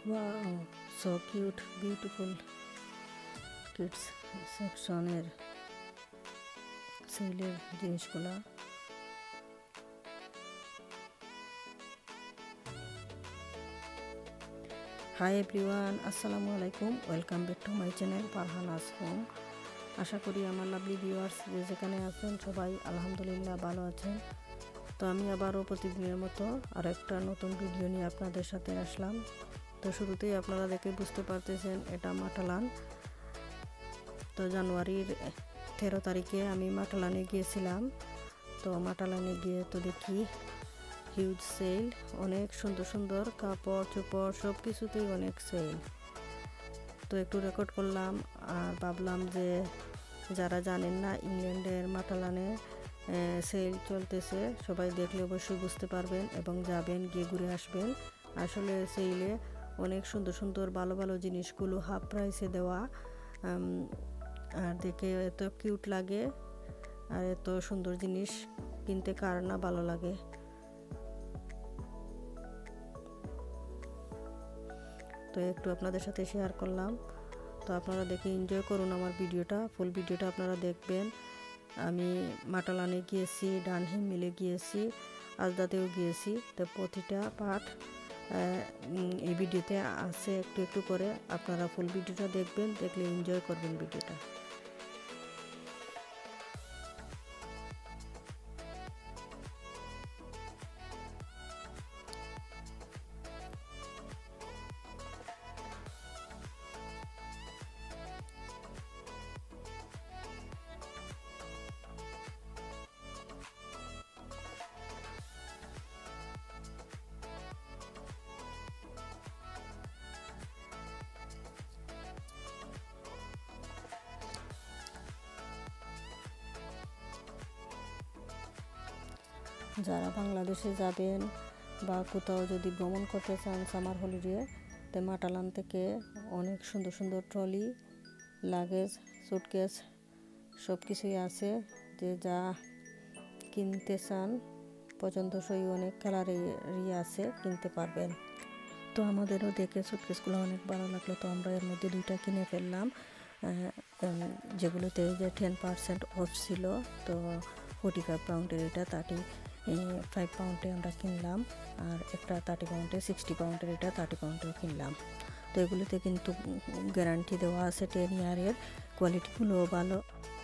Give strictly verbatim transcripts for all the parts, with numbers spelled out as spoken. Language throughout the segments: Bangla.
Wow, so cute, beautiful kids সেকশনের সেলের জিনিসগুলো। হাই এভরিওয়ান, আসসালামু আলাইকুম, welcome back to my channel Farhana's home. আশা করি আমার লাভলি ভিউয়ার্স যে যেখানে আছেন সবাই আলহামদুলিল্লাহ ভালো আছেন। তো আমি আবারও প্রতিদিনের মতো আর একটা নতুন ভিডিও নিয়ে আপনাদের সাথে আসলাম। তো শুরুতেই আপনারা দেখে বুঝতে পারতেছেন এটা মাটালান। তো জানুয়ারির তেরো তারিখে আমি মাটালানে গিয়েছিলাম। তো মাটালানে গিয়ে তো দেখি হিউজ সেল, অনেক সুন্দর সুন্দর কাপড় চোপড় সব কিছুতেই অনেক সেল। তো একটু রেকর্ড করলাম আর ভাবলাম যে যারা জানেন না ইংল্যান্ডের মাটালানে সেল চলতেছে সবাই দেখলে অবশ্যই বুঝতে পারবেন এবং যাবেন, গিয়ে ঘুরে আসবেন। আসলে সেলে অনেক সুন্দর সুন্দর ভালো ভালো জিনিসগুলো হাফ প্রাইসে দেওয়া, আর দেখে এত কিউট লাগে আর এত সুন্দর জিনিস কিনতে কার না ভালো লাগে। তো একটু আপনাদের সাথে শেয়ার করলাম। তো আপনারা দেখে এনজয় করুন আমার ভিডিওটা, ফুল ভিডিওটা আপনারা দেখবেন। আমি মাটালানে গিয়েছি, ডানহিম মিলে গিয়েছি, আজদাতেও গিয়েছি। তো প্রতিটা পার্ট এই ভিডিওতে আছে একটু একটু করে। আপনারা ফুল ভিডিওটা দেখবেন, দেখলে এনজয় করবেন ভিডিওটা। যারা বাংলাদেশে যাবেন বা কোথাও যদি ভ্রমণ করতে চান সামার হলিডে, তো মাটালান থেকে অনেক সুন্দর সুন্দর ট্রলি, লাগেজ, সুটকেস সব কিছুই আছে। যে যা কিনতে চান পছন্দসই অনেক কালারেরই আছে, কিনতে পারবেন। তো আমাদেরও দেখে সুটকেসগুলো অনেক ভালো লাগলো। তো আমরা এর মধ্যে দুইটা কিনে ফেললাম, যেগুলোতে যে টেন পার্সেন্ট অফ ছিল। তো ফোর্টি ফাইভ পাউন্ডের এটা থার্টি ফাইভ পাউন্ডে আমরা কিনলাম, আর একটা থার্টি পাউন্ডে সিক্সটি পাউন্ডের এটা থার্টি পাউন্ডেও কিনলাম। তো এগুলোতে কিন্তু গ্যারান্টি দেওয়া আছে টেন ইয়ারের, কোয়ালিটিগুলোও ভালো।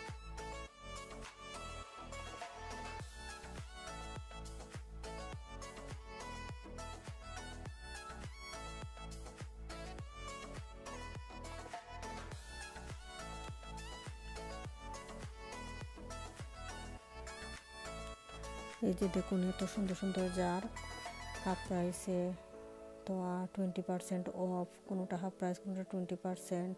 এই যে দেখুন এত সুন্দর সুন্দর জার হাফ প্রাইসে। তো টোয়েন্টি পার্সেন্ট অফ, কোনোটা হাফ প্রাইস কোনোটা টোয়েন্টি পার্সেন্ট।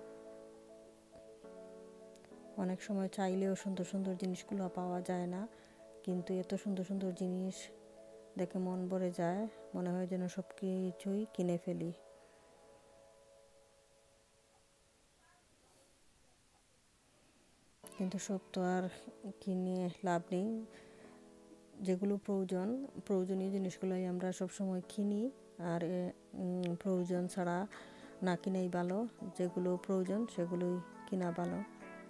অনেক সময় চাইলেও সুন্দর সুন্দর জিনিসগুলো পাওয়া যায় না, কিন্তু এত সুন্দর সুন্দর জিনিস দেখে মন ভরে যায়, মনে হয় যেন সব কিছুই কিনে ফেলি। কিন্তু সব তো আর কিনে লাভ নেই। যেগুলো প্রয়োজন প্রয়োজনীয় জিনিসগুলোই আমরা সব সময় কিনি, আর প্রয়োজন ছাড়া না কিনাই ভালো। যেগুলো প্রয়োজন সেগুলোই কিনা ভালো।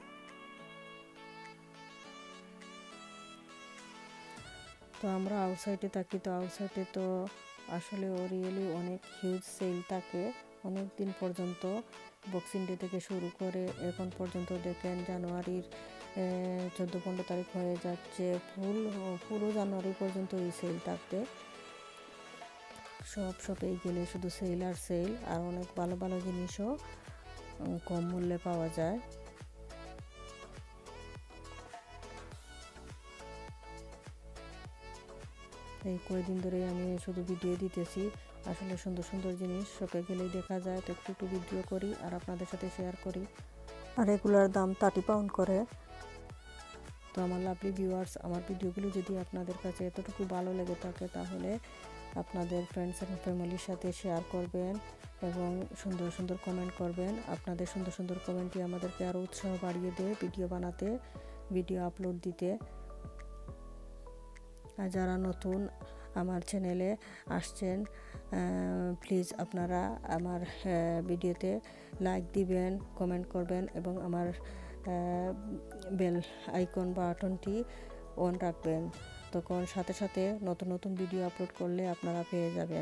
তো আমরা আউটসাইডে থাকি, তো আউটসাইডে তো আসলে রিয়েলি অনেক হিউজ সেল থাকে অনেক দিন পর্যন্ত। বক্সিং ডে থেকে শুরু করে এখন পর্যন্ত দেখেন জানুয়ারির চোদ্দো পনেরো তারিখ হয়ে যাচ্ছে, ফুল পুরো জানুয়ারি পর্যন্ত এই সেল থাকবে। সব শপেই গেলে শুধু সেল আর সেল, আর অনেক ভালো ভালো জিনিসও কম মূল্যে পাওয়া যায়। এই কয়েকদিন ধরে আমি শুধু ভিডিও দিতেছি। আসলে সুন্দর সুন্দর জিনিস শপে গেলেই দেখা যায়, তো একটু একটু ভিডিও করি আর আপনাদের সাথে শেয়ার করি। আর এগুলোর দাম থার্টি পাউন্ড করে। তো আমার লাভলি ভিউয়ার্স, আমার ভিডিওগুলো যদি আপনাদের কাছে এতটুকু ভালো লেগে থাকে তাহলে আপনাদের ফ্রেন্ডস অ্যান্ড ফ্যামিলির সাথে শেয়ার করবেন এবং সুন্দর সুন্দর কমেন্ট করবেন। আপনাদের সুন্দর সুন্দর কমেন্টই আমাদেরকে আরও উৎসাহ বাড়িয়ে দেয় ভিডিও বানাতে, ভিডিও আপলোড দিতে। আর যারা নতুন আমার চ্যানেলে আসছেন প্লিজ আপনারা আমার ভিডিওতে লাইক দিবেন, কমেন্ট করবেন এবং আমার বেল আইকন বাটনটি অন রাখবেন। তখন সাথে সাথে নতুন নতুন ভিডিও আপলোড করলে আপনারা পেয়ে যাবেন।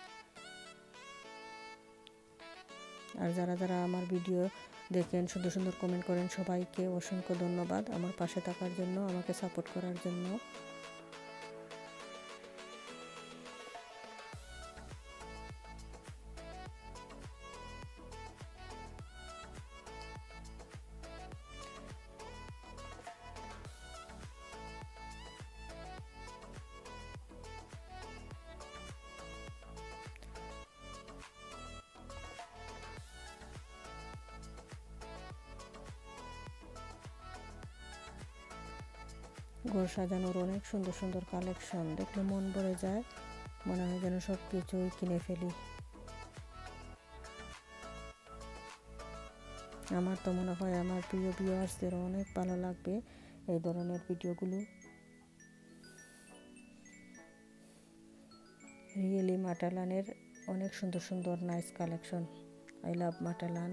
আর যারা যারা আমার ভিডিও দেখেন, সুন্দর সুন্দর কমেন্ট করেন, সবাইকে অসংখ্য ধন্যবাদ আমার পাশে থাকার জন্য, আমাকে সাপোর্ট করার জন্য। ঘর সাজানোর অনেক সুন্দর সুন্দর কালেকশন, দেখলে মন ভরে যায়, মনে হয় যেন সব কিছুই কিনে ফেলি। আমার তো মনে হয় আমার প্রিয় ভিউয়ার্সদের অনেক ভালো লাগবে এই ধরনের ভিডিওগুলো। রিয়েলি মাটালানের অনেক সুন্দর সুন্দর nice collection. I love Matalan.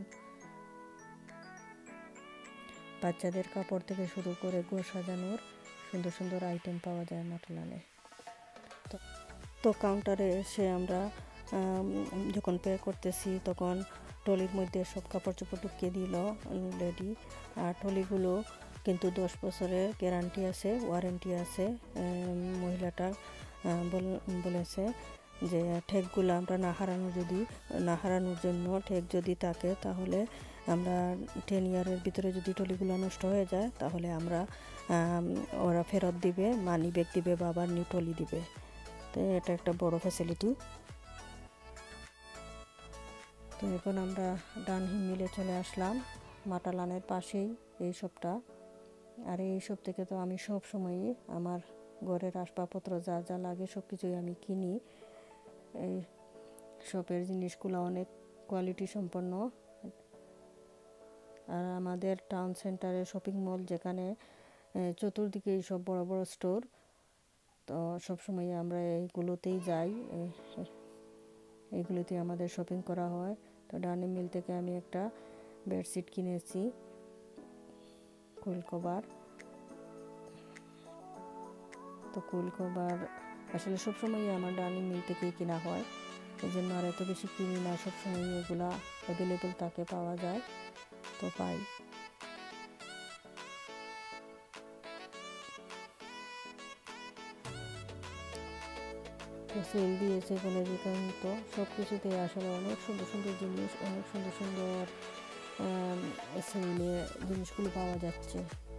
বাচ্চাদের কাপড় থেকে শুরু করে ঘর সাজানোর সুন্দর সুন্দর আইটেম পাওয়া যায় মাটালানে। তো তো কাউন্টারে এসে আমরা যখন পে করতেছি তখন ট্রলির মধ্যে সব কাপড় চোপড় ঢুকিয়ে দিল লেডি। আর ট্রলিগুলো কিন্তু দশ বছরের গ্যারান্টি আছে, ওয়ারেন্টি আছে। মহিলাটা বলেছে যে ঠেকগুলো আমরা না হারানো যদি না হারানোর জন্য ঠেক যদি থাকে তাহলে আমরা টেন ইয়ারের ভিতরে যদি ট্রলিগুলো নষ্ট হয়ে যায় তাহলে আমরা ওরা ফেরত দিবে, মানি ব্যাগ দিবে বা আবার নিউ ট্রলি দিবে। তো এটা একটা বড় ফ্যাসিলিটি। তো এখন আমরা ডানহিম মিলে চলে আসলাম, মাটালানের পাশেই এই শপটা। আর এই শপ থেকে তো আমি সব সময়ই আমার ঘরের আসবাবপত্র যা যা লাগে সব কিছুই আমি কিনি। এই শপের জিনিসগুলো অনেক কোয়ালিটি সম্পন্ন। আর আমাদের টাউন সেন্টারে শপিং মল, যেখানে চতুর্দিকে সব বড় বড় স্টোর, তো সবসময় আমরা এইগুলোতেই যাই, এইগুলোতে আমাদের শপিং করা হয়। তো ডাইনিং মিল থেকে আমি একটা বেডশিট কিনেছি, কুল কভার। তো কুল কভার আসলে সবসময় আমার ডাইনিং মিল থেকেই কেনা হয়, এই জন্য আর এত বেশি কিনি না, সবসময় এগুলা অ্যাভেলেবল থাকে, পাওয়া যায়, তো পাই। তো সেল দিয়েছে বলে যেতাম, তো সব কিছুতে আসলে অনেক সুন্দর সুন্দর জিনিস, অনেক সুন্দর সুন্দর সেলে জিনিসগুলো পাওয়া যাচ্ছে।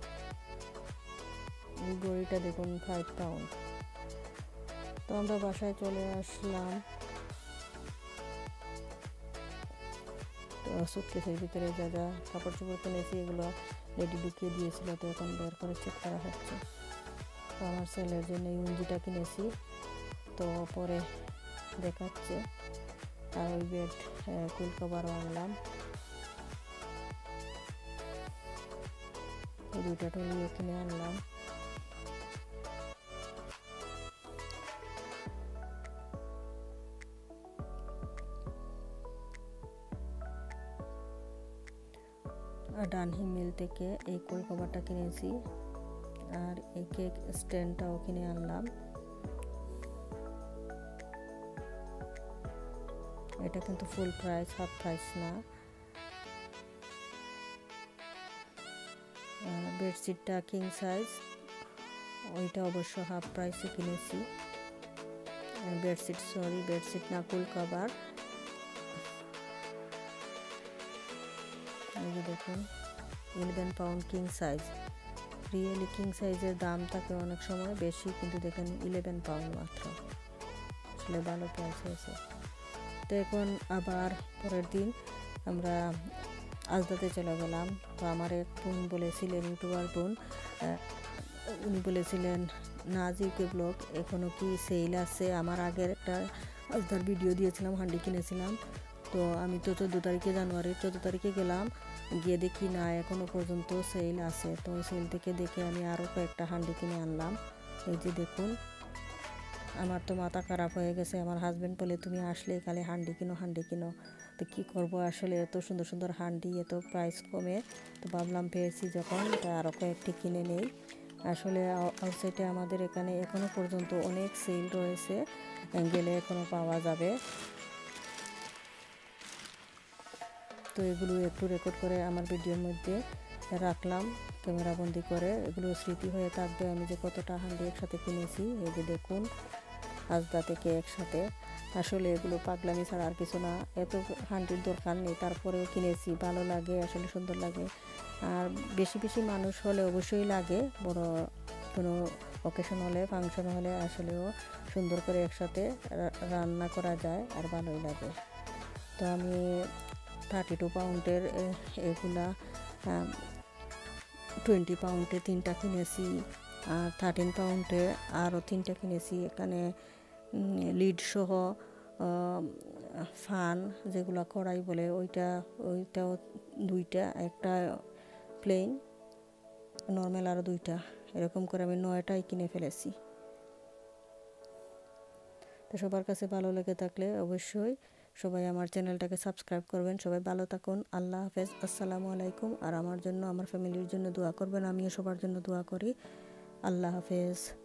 এই ঘড়িটা দেখুন ফাইভ পাউন্ড। তো আমরা বাসায় চলে আসলাম। তো সুটকেসের ভিতরে যা যা কাপড় চোপড় কিনেছি এগুলো রেডি ঢুকিয়ে দিয়েছিল, তো এখন বের করে চেক করা হচ্ছে। তো আমার ছেলের জন্য এই উঞ্জিটা কিনেছি, তো পরে দেখাচ্ছে। আর ওই বেড কুল কভারও আনলাম, দুইটা টলিও কিনে আনলাম। ডানহিম মিল থেকে এই কুল কভারটা কিনেছি, আর এই কেক স্ট্যান্ডটাও কিনে আনলাম। এটা কিন্তু ফুল প্রাইস, হাফ প্রাইস না। বেডশিটটা কিং সাইজ, ওইটা অবশ্য হাফ প্রাইসে কিনেছি। বেডশিট সরি বেডশিট না, কুল কভার। এই যে দেখুন eleven pound king size. Really king সাইজের দাম থাকে অনেক সময় বেশি, কিন্তু দেখেন ইলেভেন পাউন্ড মাত্র, আসলে ভালো প্রাইস হয়েছে। তো এখন আবার পরের দিন আমরা আজদাতে চলে গেলাম। তো আমার এক বোন বলেছিলেন, ইউটিউবার বোন, উনি বলেছিলেন নাজ ইউকে ব্লগ এখনও কি সেল আছে। আমার আগের একটা আজদার ভিডিও দিয়েছিলাম, হান্ডি কিনেছিলাম। তো আমি তো চোদ্দো তারিখে জানুয়ারির চোদ্দো তারিখে গেলাম, গিয়ে দেখি না এখনও পর্যন্ত সেল আছে। তো সেল থেকে দেখে আমি আরও কয়েকটা হান্ডি কিনে আনলাম। এই যে দেখুন আমার তো মাথা খারাপ হয়ে গেছে। আমার হাজব্যান্ড বলে তুমি আসলে খালি হান্ডি কিনো হান্ডি কিনো। তো কী করবো, আসলে এত সুন্দর সুন্দর হান্ডি, এত প্রাইস কমে, তো ভাবলাম পেয়েছি যখন, তা আরও কয়েকটি কিনে নেই। আসলে আউটসাইডে আমাদের এখানে এখনও পর্যন্ত অনেক সেল রয়েছে, গেলে এখনও পাওয়া যাবে। তো এগুলো একটু রেকর্ড করে আমার ভিডিওর মধ্যে রাখলাম ক্যামেরাবন্দি করে, এগুলো স্মৃতি হয়ে থাকবে আমি যে কতটা হান্ডি একসাথে কিনেছি। এই যে দেখুন আজদা থেকে একসাথে, আসলে এগুলো পাগলামি ছাড়া আর কিছু না। এত হান্ডির দরকার নেই, তারপরেও কিনেছি, ভালো লাগে, আসলে সুন্দর লাগে। আর বেশি বেশি মানুষ হলে অবশ্যই লাগে, বড় কোনো অকেশন হলে, ফাংশন হলে আসলেও সুন্দর করে একসাথে রান্না করা যায় আর ভালোই লাগে। তো আমি থার্টি টু পাউন্ডের এগুলা টোয়েন্টি পাউন্ডে তিনটা কিনেছি, আর থার্টিন পাউন্ডে আরও তিনটা কিনেছি। এখানে লিড সহ ফান যেগুলো কড়াই বলে, ওইটা ওইটাও দুইটা, একটা প্লেন নর্মাল আরও দুইটা, এরকম করে আমি নয়টাই কিনে ফেলেছি। তো সবার কাছে ভালো লেগে থাকলে অবশ্যই সবাই আমার চ্যানেলটাকে সাবস্ক্রাইব করবেন। সবাই ভালো থাকুন, আল্লাহ হাফেজ, আসসালামু আলাইকুম। আর আমার জন্য, আমার ফ্যামিলির জন্য দোয়া করবেন, আমিও সবার জন্য দোয়া করি। আল্লাহ হাফেজ।